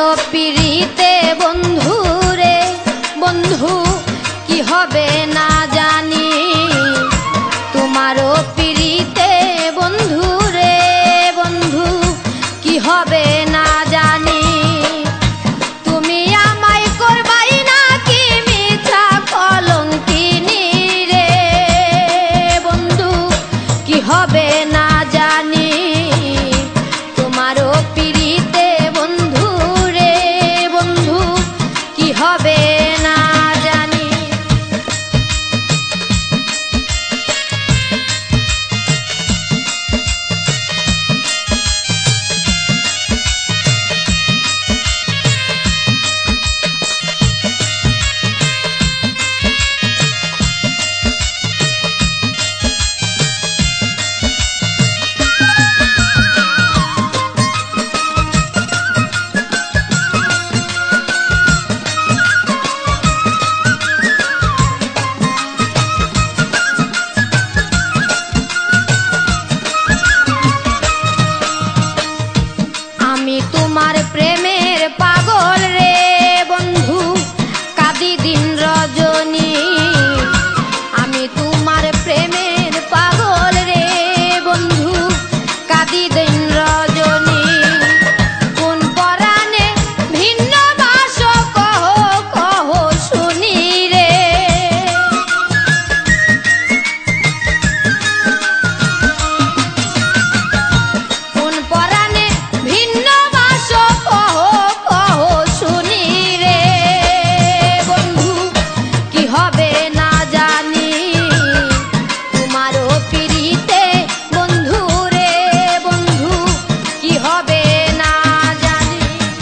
পিড়িতে বন্ধু রে বন্ধু কি হবে না জানি, তোমারও পিড়িতে বন্ধু রে বন্ধু কি হবে না জানি। তুমি আমায় করবাই নাকি মিথ্যা কলঙ্কিনী রে বন্ধু কি হবে না জানি, তোমারও পিড়িতে বন্ধু রে বন্ধু কি হবে না জানি। আমি তোমার প্রেমের পাগল রে বন্ধু কাঁদি দিন রজনী, আমি তোমার প্রেমের পাগল রে বন্ধু কাঁদি দিন রজনী। কোন পরাণে ভিন্ন বাস কহ কহ শুনি রে, কোন পরাণে ভিন্ন বাস কহ কহ শুনি রে বন্ধু কি হবে না জানি, তোমারও পিড়িতে বন্ধু রে বন্ধু কি হবে না জানি।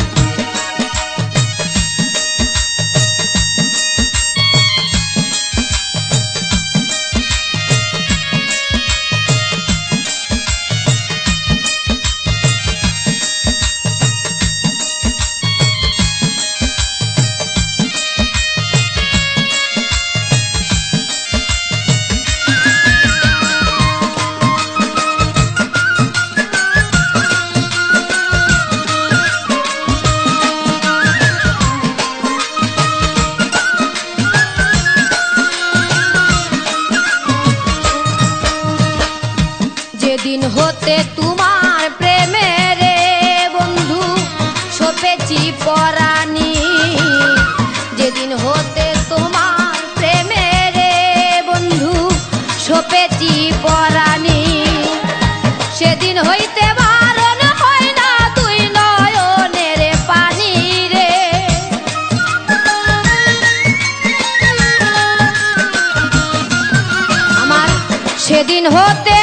যেদিন হতে তোমার প্রেমে রে বন্ধু সপেছি পরাণী, যেদিন হতে তোমার প্রেমে রে বন্ধু সপেছি পরাণী, সেদিন হইতে বারণ হয় না তুই নয়নের পানি রে, আমার সেদিন হতে